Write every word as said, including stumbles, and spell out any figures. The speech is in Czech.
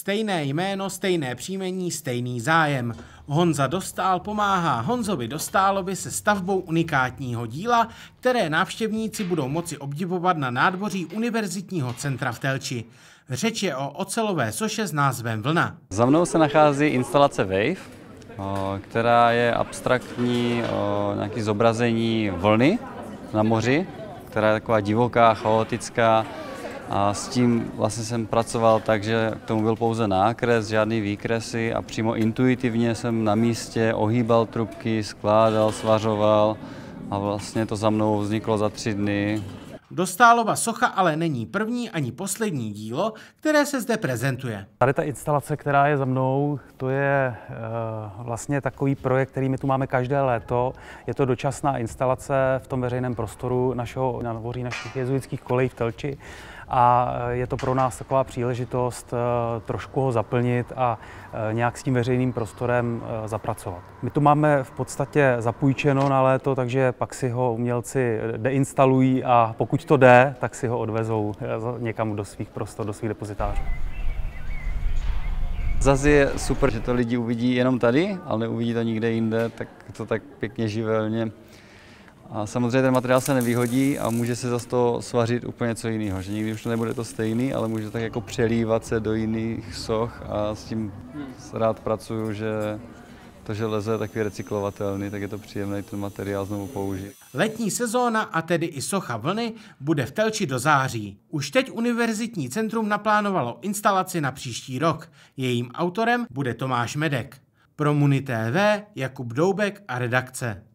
Stejné jméno, stejné příjmení, stejný zájem. Honza Dostál pomáhá Honzovi Dostálovi se stavbou unikátního díla, které návštěvníci budou moci obdivovat na nádvoří Univerzitního centra v Telči. Řeč je o ocelové soše s názvem Vlna. Za mnou se nachází instalace Wave, která je abstraktní nějaké zobrazení vlny na moři, která je taková divoká, chaotická. A s tím vlastně jsem pracoval tak, že k tomu byl pouze nákres, žádný výkresy a přímo intuitivně jsem na místě ohýbal trubky, skládal, svařoval a vlastně to za mnou vzniklo za tři dny. Dostálova socha ale není první ani poslední dílo, které se zde prezentuje. Tady ta instalace, která je za mnou, to je uh, vlastně takový projekt, který my tu máme každé léto. Je to dočasná instalace v tom veřejném prostoru našeho nádvoří našich jezuitských kolejí v Telči. A je to pro nás taková příležitost uh, trošku ho zaplnit a uh, nějak s tím veřejným prostorem uh, zapracovat. My tu máme v podstatě zapůjčeno na léto, takže pak si ho umělci deinstalují a pokud to jde, tak si ho odvezou uh, někam do svých prostor, do svých depozitářů. Zase je super, že to lidi uvidí jenom tady, ale neuvidí to nikde jinde, tak to tak pěkně živelně. A samozřejmě ten materiál se nevyhodí a může se zase to svařit úplně něco jiného, že nikdy už to nebude to stejný, ale může tak jako přelívat se do jiných soch a s tím rád pracuju, že to železo je takový recyklovatelný, tak je to příjemné ten materiál znovu použít. Letní sezóna, a tedy i socha Vlny, bude v Telči do září. Už teď Univerzitní centrum naplánovalo instalaci na příští rok. Jejím autorem bude Tomáš Medek. Pro Muni T V Jakub Doubek a redakce.